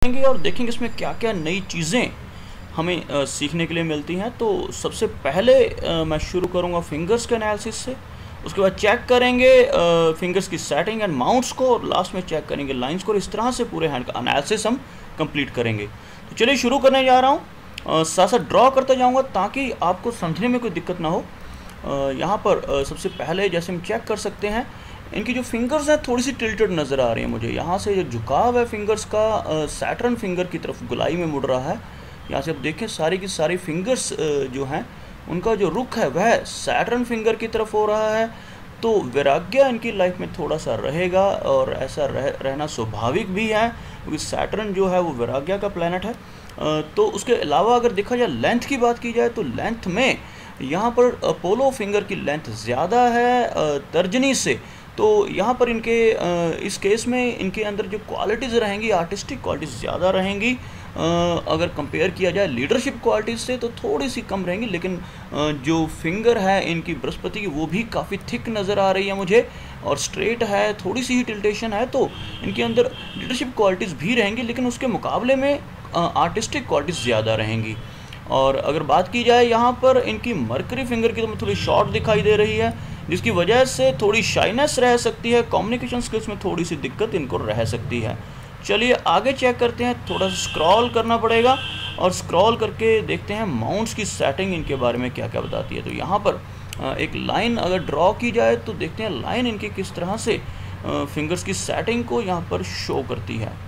और देखेंगे इसमें क्या क्या नई चीज़ें हमें सीखने के लिए मिलती हैं। तो सबसे पहले मैं शुरू करूंगा फिंगर्स के एनालिसिस से, उसके बाद चेक करेंगे फिंगर्स की सेटिंग एंड माउंट्स को, और लास्ट में चेक करेंगे लाइंस को। इस तरह से पूरे हैंड का एनालिसिस हम कंप्लीट करेंगे। तो चलिए शुरू करने जा रहा हूँ, साथ साथ ड्रॉ करते जाऊँगा ताकि आपको समझने में कोई दिक्कत ना हो। यहाँ पर सबसे पहले जैसे हम चेक कर सकते हैं, इनकी जो फिंगर्स हैं थोड़ी सी टिल्टेड नज़र आ रही है मुझे। यहाँ से जो झुकाव है फिंगर्स का सैटर्न फिंगर की तरफ गोलाई में मुड़ रहा है। यहाँ से आप देखें सारी की सारी फिंगर्स जो हैं उनका जो रुख है वह सैटर्न फिंगर की तरफ हो रहा है। तो वैराग्य इनकी लाइफ में थोड़ा सा रहेगा, और ऐसा रहना स्वाभाविक भी है क्योंकि सैटर्न जो है वो वैराग्य का प्लैनेट है। तो उसके अलावा अगर देखा जाए लेंथ की बात की जाए तो लेंथ में यहाँ पर अपोलो फिंगर की लेंथ ज़्यादा है तर्जनी से। तो यहाँ पर इनके इस केस में इनके अंदर जो क्वालिटीज़ रहेंगी, आर्टिस्टिक क्वालिटीज़ ज़्यादा रहेंगी। अगर कंपेयर किया जाए लीडरशिप क्वालिटीज़ से तो थोड़ी सी कम रहेंगी। लेकिन जो फिंगर है इनकी बृहस्पति की वो भी काफ़ी थिक नज़र आ रही है मुझे, और स्ट्रेट है, थोड़ी सी ही टिल्टेशन है। तो इनके अंदर लीडरशिप क्वालिटीज़ भी रहेंगी, लेकिन उसके मुकाबले में आर्टिस्टिक क्वालिटीज़ ज़्यादा रहेंगी। और अगर बात की जाए यहाँ पर इनकी मरकरी फिंगर की, तो थोड़ी शॉर्ट दिखाई दे रही है, जिसकी वजह से थोड़ी शाइनेस रह सकती है। कम्युनिकेशन स्किल्स में थोड़ी सी दिक्कत इनको रह सकती है। चलिए आगे चेक करते हैं, थोड़ा सा स्क्रॉल करना पड़ेगा और स्क्रॉल करके देखते हैं माउंट्स की सेटिंग इनके बारे में क्या क्या बताती है। तो यहाँ पर एक लाइन अगर ड्रॉ की जाए तो देखते हैं लाइन इनकी किस तरह से फिंगर्स की सेटिंग को यहाँ पर शो करती है।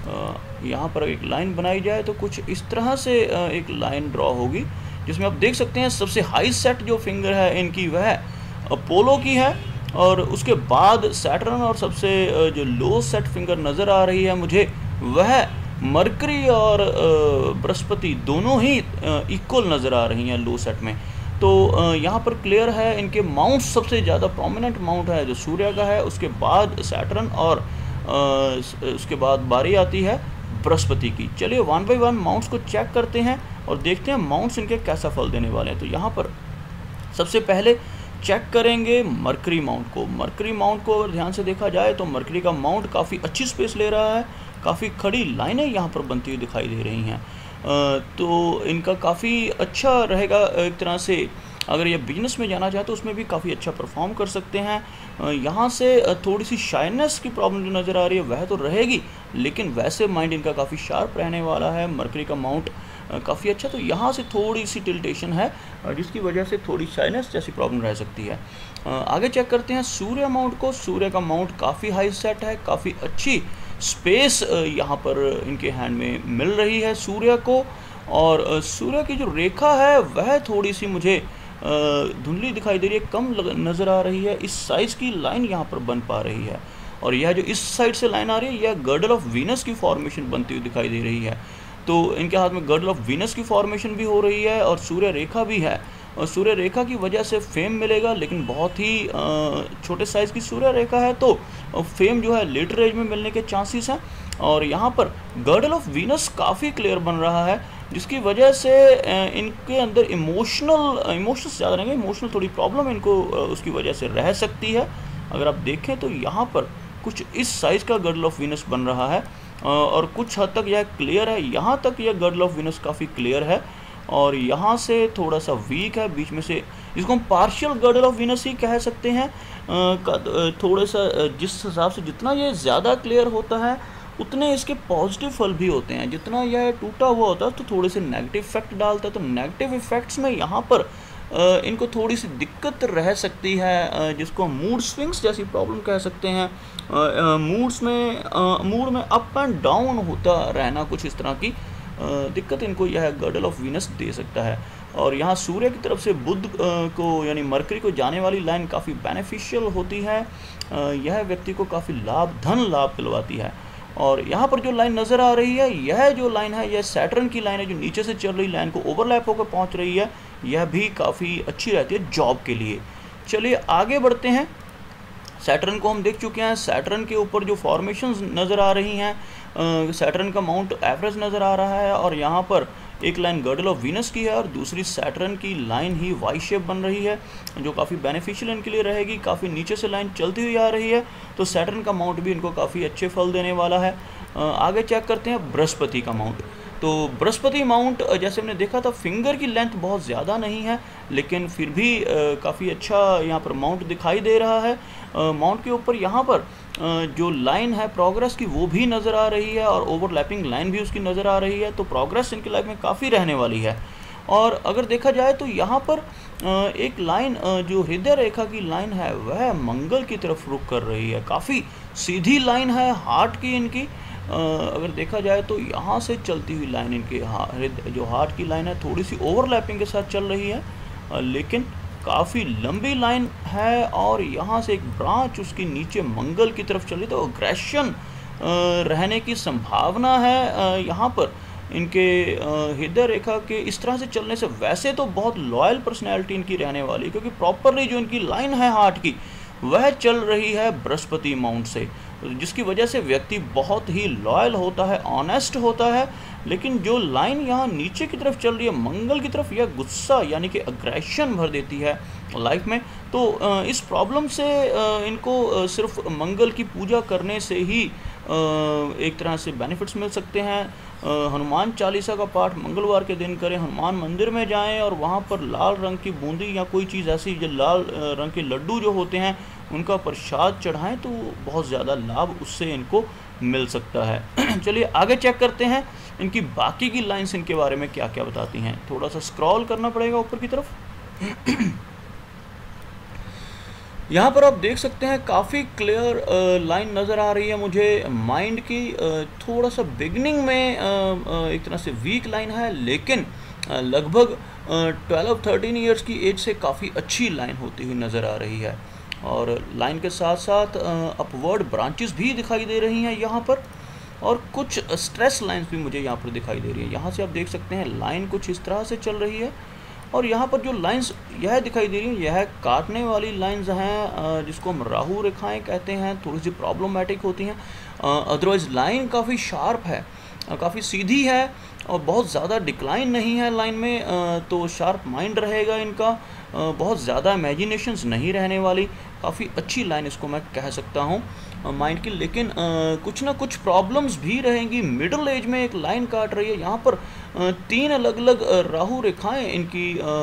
यहाँ पर एक लाइन बनाई जाए तो कुछ इस तरह से एक लाइन ड्रॉ होगी, जिसमें आप देख सकते हैं सबसे हाई सेट जो फिंगर है इनकी वह अपोलो की है, और उसके बाद सैटर्न, और सबसे जो लो सेट फिंगर नज़र आ रही है मुझे वह मरकरी और बृहस्पति दोनों ही इक्वल नज़र आ रही हैं लो सेट में। तो यहाँ पर क्लियर है इनके माउंट सबसे ज़्यादा प्रोमिनेंट माउंट है जो सूर्य का है, उसके बाद सैटर्न, और उसके बाद बारी आती है बृहस्पति की। चलिए वन बाई वन माउंट्स को चेक करते हैं और देखते हैं माउंट्स इनके कैसा फल देने वाले हैं। तो यहाँ पर सबसे पहले चेक करेंगे मरकरी माउंट को। मरकरी माउंट को अगर ध्यान से देखा जाए तो मरकरी का माउंट काफ़ी अच्छी स्पेस ले रहा है, काफ़ी खड़ी लाइनें यहाँ पर बनती हुई दिखाई दे रही हैं। तो इनका काफ़ी अच्छा रहेगा एक तरह से। अगर ये बिजनेस में जाना चाहे तो उसमें भी काफ़ी अच्छा परफॉर्म कर सकते हैं। यहाँ से थोड़ी सी शाइनेस की प्रॉब्लम जो नज़र आ रही है वह तो रहेगी, लेकिन वैसे माइंड इनका काफ़ी शार्प रहने वाला है। मरकरी का माउंट काफ़ी अच्छा, तो यहाँ से थोड़ी सी टिल्टेशन है जिसकी वजह से थोड़ी शाइनेस जैसी प्रॉब्लम रह सकती है। आगे चेक करते हैं सूर्य माउंट को। सूर्य का माउंट काफ़ी हाई सेट है, काफ़ी अच्छी स्पेस यहाँ पर इनके हैंड में मिल रही है सूर्य को। और सूर्य की जो रेखा है वह थोड़ी सी मुझे धुंधली दिखाई दे रही है, कम नज़र आ रही है। इस साइज़ की लाइन यहाँ पर बन पा रही है, और यह जो इस साइड से लाइन आ रही है यह गर्डल ऑफ वीनस की फॉर्मेशन बनती हुई दिखाई दे रही है। तो इनके हाथ में गर्डल ऑफ वीनस की फॉर्मेशन भी हो रही है और सूर्य रेखा भी है, और सूर्य रेखा की वजह से फेम मिलेगा, लेकिन बहुत ही छोटे साइज़ की सूर्य रेखा है, तो फेम जो है लेटर एज में मिलने के चांसेस हैं। और यहाँ पर गर्डल ऑफ वीनस काफ़ी क्लियर बन रहा है, जिसकी वजह से इनके अंदर इमोशंस ज़्यादा रहेंगे। इमोशनल थोड़ी प्रॉब्लम इनको उसकी वजह से रह सकती है। अगर आप देखें तो यहाँ पर कुछ इस साइज़ का गर्डल ऑफ वीनस बन रहा है, और कुछ हद तक यह क्लियर है। यहाँ तक यह गर्डल ऑफ वीनस काफ़ी क्लियर है, और यहाँ से थोड़ा सा वीक है बीच में से, जिसको हम पार्शियल गर्डल ऑफ वीनस ही कह सकते हैं। थोड़ा सा जिस हिसाब से जितना ये ज़्यादा क्लियर होता है उतने इसके पॉजिटिव फल भी होते हैं, जितना यह टूटा हुआ होता है तो थोड़े से नेगेटिव इफेक्ट डालता है। तो नेगेटिव इफेक्ट्स में यहाँ पर इनको थोड़ी सी दिक्कत रह सकती है, जिसको हम मूड स्विंग्स जैसी प्रॉब्लम कह सकते हैं। मूड में अप एंड डाउन होता रहना, कुछ इस तरह की दिक्कत इनको यह गर्डल ऑफ वीनस दे सकता है। और यहाँ सूर्य की तरफ से बुध को यानी मरकरी को जाने वाली लाइन काफ़ी बेनिफिशियल होती है। यह व्यक्ति को काफ़ी धन लाभ दिलवाती है। और यहाँ पर जो लाइन नज़र आ रही है, यह जो लाइन है यह सैटर्न की लाइन है, जो नीचे से चल रही लाइन को ओवरलैप होकर पहुँच रही है। यह भी काफ़ी अच्छी रहती है जॉब के लिए। चलिए आगे बढ़ते हैं। सैटर्न को हम देख चुके हैं। सैटर्न के ऊपर जो फॉर्मेशंस नज़र आ रही हैं, सैटर्न का माउंट एवरेज नज़र आ रहा है, और यहाँ पर एक लाइन गर्डल ऑफ वीनस की है और दूसरी सैटर्न की लाइन ही वाई शेप बन रही है, जो काफ़ी बेनिफिशियल इनके लिए रहेगी। काफ़ी नीचे से लाइन चलती हुई आ रही है, तो सैटर्न का माउंट भी इनको काफ़ी अच्छे फल देने वाला है। आगे चेक करते हैं बृहस्पति का माउंट। तो बृहस्पति माउंट जैसे हमने देखा था फिंगर की लेंथ बहुत ज़्यादा नहीं है, लेकिन फिर भी काफ़ी अच्छा यहाँ पर माउंट दिखाई दे रहा है। माउंट के ऊपर यहाँ पर जो लाइन है प्रोग्रेस की वो भी नज़र आ रही है और ओवरलैपिंग लाइन भी उसकी नज़र आ रही है। तो प्रोग्रेस इनकी लाइफ में काफ़ी रहने वाली है। और अगर देखा जाए तो यहाँ पर एक लाइन जो हृदय रेखा की लाइन है वह मंगल की तरफ रुख कर रही है। काफ़ी सीधी लाइन है हार्ट की इनकी। अगर देखा जाए तो यहाँ से चलती हुई लाइन इनके जो हार्ट की लाइन है थोड़ी सी ओवरलैपिंग के साथ चल रही है, लेकिन काफ़ी लंबी लाइन है। और यहाँ से एक ब्रांच उसकी नीचे मंगल की तरफ चली, तो अग्रेशन रहने की संभावना है यहाँ पर इनके हृदय रेखा के इस तरह से चलने से। वैसे तो बहुत लॉयल पर्सनैलिटी इनकी रहने वाली, क्योंकि प्रॉपरली जो इनकी लाइन है हार्ट की वह चल रही है बृहस्पति माउंट से, जिसकी वजह से व्यक्ति बहुत ही लॉयल होता है, ऑनेस्ट होता है। लेकिन जो लाइन यहाँ नीचे की तरफ चल रही है मंगल की तरफ, यह गुस्सा यानी कि अग्रेशन भर देती है लाइफ में। तो इस प्रॉब्लम से इनको सिर्फ मंगल की पूजा करने से ही एक तरह से बेनिफिट्स मिल सकते हैं। हनुमान चालीसा का पाठ मंगलवार के दिन करें, हनुमान मंदिर में जाएं और वहाँ पर लाल रंग की बूंदी या कोई चीज़ ऐसी जो लाल रंग के लड्डू जो होते हैं उनका प्रसाद चढ़ाएं, तो बहुत ज़्यादा लाभ उससे इनको मिल सकता है। चलिए आगे चेक करते हैं इनकी बाकी की लाइन्स इनके बारे में क्या क्या बताती हैं। थोड़ा सा स्क्रॉल करना पड़ेगा ऊपर की तरफ। यहाँ पर आप देख सकते हैं काफ़ी क्लियर लाइन नज़र आ रही है मुझे माइंड की। थोड़ा सा बिगनिंग में एक तरह से वीक लाइन है, लेकिन लगभग 12-13 ईयर्स की एज से काफ़ी अच्छी लाइन होती हुई नज़र आ रही है। और लाइन के साथ साथ अपवर्ड ब्रांचेस भी दिखाई दे रही हैं यहाँ पर, और कुछ स्ट्रेस लाइंस भी मुझे यहाँ पर दिखाई दे रही है। यहाँ से आप देख सकते हैं लाइन कुछ इस तरह से चल रही है, और यहाँ पर जो लाइंस यह दिखाई दे रही हैं यह काटने वाली लाइंस हैं, जिसको हम राहु रेखाएं कहते हैं, थोड़ी सी प्रॉब्लमैटिक होती हैं। अदरवाइज़ लाइन काफ़ी शार्प है, काफ़ी सीधी है और बहुत ज़्यादा डिक्लाइन नहीं है लाइन में। तो शार्प माइंड रहेगा इनका, बहुत ज़्यादा इमेजिनेशंस नहीं रहने वाली, काफ़ी अच्छी लाइन इसको मैं कह सकता हूँ माइंड की। लेकिन कुछ ना कुछ प्रॉब्लम्स भी रहेंगी। मिडिल एज में एक लाइन काट रही है, यहाँ पर 3 अलग अलग राहु रेखाएं इनकी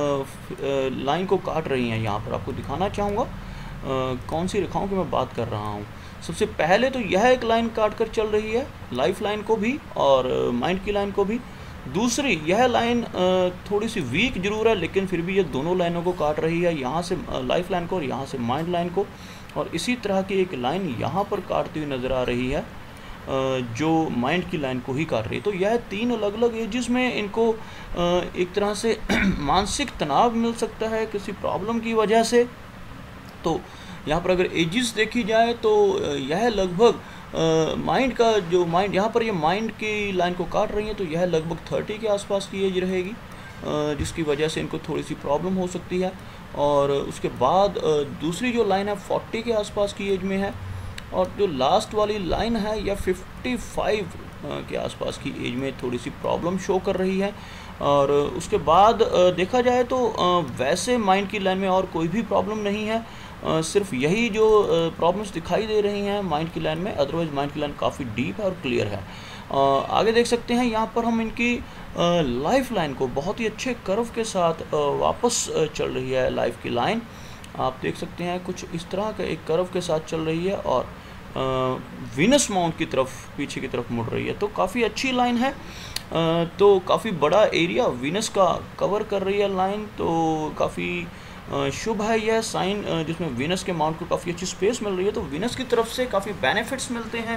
लाइन को काट रही हैं। यहाँ पर आपको दिखाना चाहूँगा कौन सी रेखाओं की मैं बात कर रहा हूँ। सबसे पहले तो यह एक लाइन काट कर चल रही है, लाइफ लाइन को भी और माइंड की लाइन को भी। दूसरी यह लाइन थोड़ी सी वीक जरूर है, लेकिन फिर भी ये दोनों लाइनों को काट रही है, यहाँ से लाइफ लाइन को और यहाँ से माइंड लाइन को। और इसी तरह की एक लाइन यहाँ पर काटती हुई नज़र आ रही है जो माइंड की लाइन को ही काट रही है। तो यह 3 अलग अलग एजेस में इनको एक तरह से मानसिक तनाव मिल सकता है किसी प्रॉब्लम की वजह से। तो यहाँ पर अगर एजेस देखी जाए तो यह लगभग माइंड का जो माइंड यहाँ पर ये माइंड की लाइन को काट रही है, तो यह लगभग 30 के आसपास की एज रहेगी, जिसकी वजह से इनको थोड़ी सी प्रॉब्लम हो सकती है। और उसके बाद दूसरी जो लाइन है 40 के आसपास की एज में है, और जो लास्ट वाली लाइन है यह 55 के आसपास की एज में थोड़ी सी प्रॉब्लम शो कर रही है। और उसके बाद देखा जाए तो वैसे माइंड की लाइन में और कोई भी प्रॉब्लम नहीं है, सिर्फ यही जो प्रॉब्लम्स दिखाई दे रही हैं माइंड की लाइन में। अदरवाइज माइंड की लाइन काफ़ी डीप है और क्लियर है। आगे देख सकते हैं यहाँ पर हम इनकी लाइफ लाइन को बहुत ही अच्छे कर्व के साथ वापस चल रही है लाइफ की लाइन। आप देख सकते हैं कुछ इस तरह का एक कर्व के साथ चल रही है और वीनस माउंट की तरफ पीछे की तरफ मुड़ रही है। तो काफ़ी अच्छी लाइन है, तो काफ़ी बड़ा एरिया वीनस का कवर कर रही है लाइन। तो काफ़ी शुभ है यह साइन, जिसमें वीनस के माउंट को काफ़ी अच्छी स्पेस मिल रही है। तो वीनस की तरफ से काफ़ी बेनिफिट्स मिलते हैं।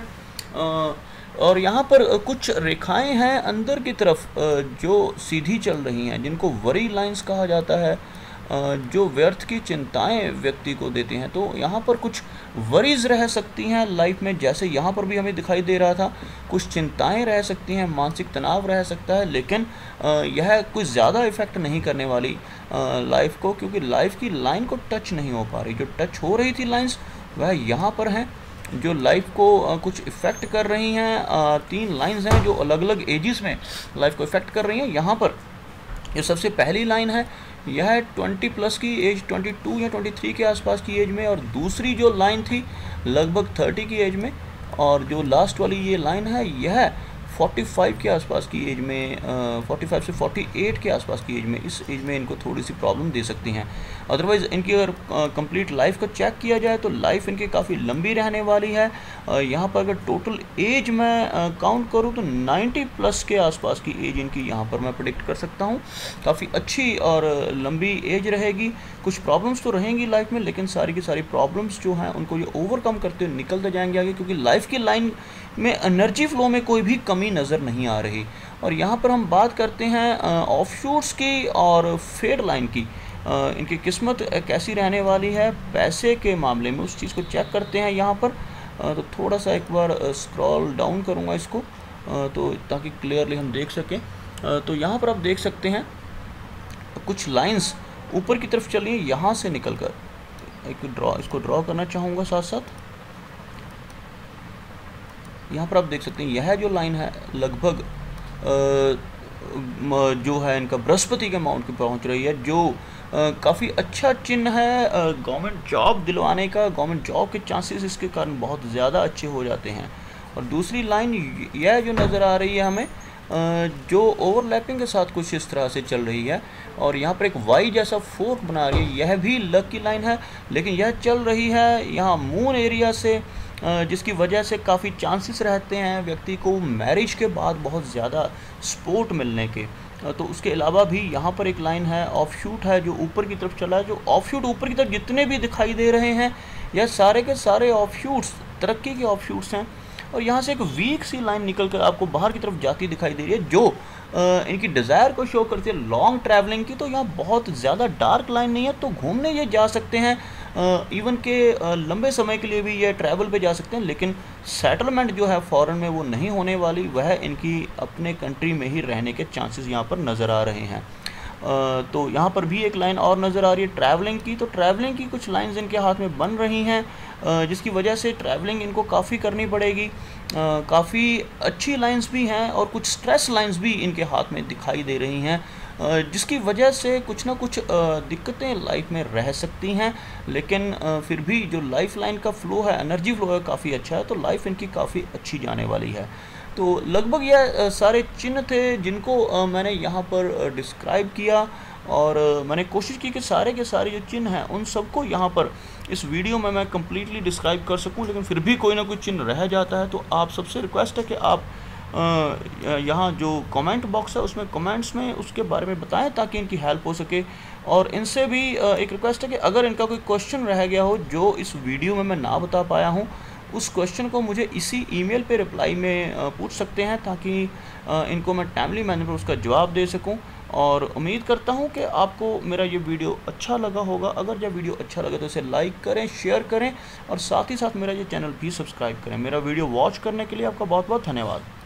और यहाँ पर कुछ रेखाएं हैं अंदर की तरफ जो सीधी चल रही हैं, जिनको वरी लाइंस कहा जाता है, जो व्यर्थ की चिंताएं व्यक्ति को देती हैं। तो यहाँ पर कुछ वरीज रह सकती हैं लाइफ में, जैसे यहाँ पर भी हमें दिखाई दे रहा था, कुछ चिंताएं रह सकती हैं, मानसिक तनाव रह सकता है, लेकिन यह कुछ ज़्यादा इफ़ेक्ट नहीं करने वाली लाइफ को, क्योंकि लाइफ की लाइन को टच नहीं हो पा रही। जो टच हो रही थी लाइंस वह यहाँ पर हैं, जो लाइफ को कुछ इफ़ेक्ट कर रही हैं। 3 लाइंस हैं जो अलग अलग एजेस में लाइफ को इफ़ेक्ट कर रही हैं। यहाँ पर ये सबसे पहली लाइन है, यह है 20+ की एज, 22 या 23 के आसपास की एज में, और दूसरी जो लाइन थी लगभग 30 की एज में, और जो लास्ट वाली ये लाइन है यह 45 के आसपास की एज में 45 से 48 के आसपास की एज में, इस एज में इनको थोड़ी सी प्रॉब्लम दे सकती हैं। अदरवाइज़ इनकी अगर कंप्लीट लाइफ का चेक किया जाए तो लाइफ इनकी काफ़ी लंबी रहने वाली है। यहाँ पर अगर टोटल एज मैं काउंट करूँ तो 90 प्लस के आसपास की एज इनकी यहाँ पर मैं प्रेडिक्ट कर सकता हूँ। काफ़ी अच्छी और लंबी एज रहेगी। कुछ प्रॉब्लम्स तो रहेंगी लाइफ में, लेकिन सारी की सारी प्रॉब्लम्स जो हैं उनको ये ओवरकम करते हुए निकलते जाएंगे आगे, क्योंकि लाइफ की लाइन में एनर्जी फ्लो में कोई भी कमी नज़र नहीं आ रही। और यहाँ पर हम बात करते हैं ऑफशूट्स की और फेड लाइन की। इनकी किस्मत कैसी रहने वाली है पैसे के मामले में, उस चीज़ को चेक करते हैं यहाँ पर। तो थोड़ा सा एक बार स्क्रॉल डाउन करूँगा इसको तो ताकि क्लियरली हम देख सकें। तो यहाँ पर आप देख सकते हैं कुछ लाइंस ऊपर की तरफ चलिए, यहाँ से निकलकर इसको ड्रॉ करना चाहूँगा साथ साथ। यहाँ पर आप देख सकते हैं यह जो लाइन है लगभग जो है इनका बृहस्पति के माउंट की पहुँच रही है, जो काफ़ी अच्छा चिन्ह है गवर्नमेंट जॉब दिलवाने का। गवर्नमेंट जॉब के चांसेस इसके कारण बहुत ज़्यादा अच्छे हो जाते हैं। और दूसरी लाइन यह जो नज़र आ रही है हमें जो ओवरलैपिंग के साथ कुछ इस तरह से चल रही है, और यहाँ पर एक वाई जैसा फोर्क बना रही है, यह भी लक की लाइन है, लेकिन यह चल रही है यहाँ मून एरिया से, जिसकी वजह से काफ़ी चांसेस रहते हैं व्यक्ति को मैरिज के बाद बहुत ज़्यादा सपोर्ट मिलने के। तो उसके अलावा भी यहाँ पर एक लाइन है ऑफशूट है जो ऊपर की तरफ चला है। जो ऑफशूट ऊपर की तरफ जितने भी दिखाई दे रहे हैं यह सारे के सारे ऑफशूट्स तरक्की के ऑफशूट्स हैं। और यहाँ से एक वीक सी लाइन निकल कर आपको बाहर की तरफ जाती दिखाई दे रही है, जो इनकी डिज़ायर को शो करती है लॉन्ग ट्रैवलिंग की। तो यहाँ बहुत ज़्यादा डार्क लाइन नहीं है, तो घूमने ये जा सकते हैं, इवन के लंबे समय के लिए भी ये ट्रैवल पे जा सकते हैं, लेकिन सेटलमेंट जो है फॉरेन में वो नहीं होने वाली, वह इनकी अपने कंट्री में ही रहने के चांसेस यहाँ पर नज़र आ रहे हैं। तो यहाँ पर भी एक लाइन और नज़र आ रही है ट्रैवलिंग की। तो ट्रैवलिंग की कुछ लाइंस इनके हाथ में बन रही हैं, जिसकी वजह से ट्रैवलिंग इनको काफ़ी करनी पड़ेगी। काफ़ी अच्छी लाइंस भी हैं और कुछ स्ट्रेस लाइंस भी इनके हाथ में दिखाई दे रही हैं, जिसकी वजह से कुछ ना कुछ दिक्कतें लाइफ में रह सकती हैं। लेकिन फिर भी जो लाइफ लाइन का फ़्लो है, एनर्जी फ़्लो है, काफ़ी अच्छा है। तो लाइफ इनकी काफ़ी अच्छी जाने वाली है। तो लगभग यह सारे चिन्ह थे जिनको मैंने यहाँ पर डिस्क्राइब किया, और मैंने कोशिश की कि सारे के सारे जो चिन्ह हैं उन सबको यहाँ पर इस वीडियो में मैं कम्प्लीटली डिस्क्राइब कर सकूँ। लेकिन फिर भी कोई ना कोई चिन्ह रह जाता है, तो आप सबसे रिक्वेस्ट है कि आप यहाँ जो कमेंट बॉक्स है उसमें कमेंट्स में उसके बारे में बताएं ताकि इनकी हेल्प हो सके। और इनसे भी एक रिक्वेस्ट है कि अगर इनका कोई क्वेश्चन रह गया हो जो इस वीडियो में मैं ना बता पाया हूँ, उस क्वेश्चन को मुझे इसी ईमेल पे रिप्लाई में पूछ सकते हैं, ताकि इनको मैं टाइमली मैनर पर उसका जवाब दे सकूं। और उम्मीद करता हूं कि आपको मेरा ये वीडियो अच्छा लगा होगा। अगर जब वीडियो अच्छा लगे तो इसे लाइक करें, शेयर करें, और साथ ही साथ मेरा ये चैनल भी सब्सक्राइब करें। मेरा वीडियो वॉच करने के लिए आपका बहुत बहुत धन्यवाद।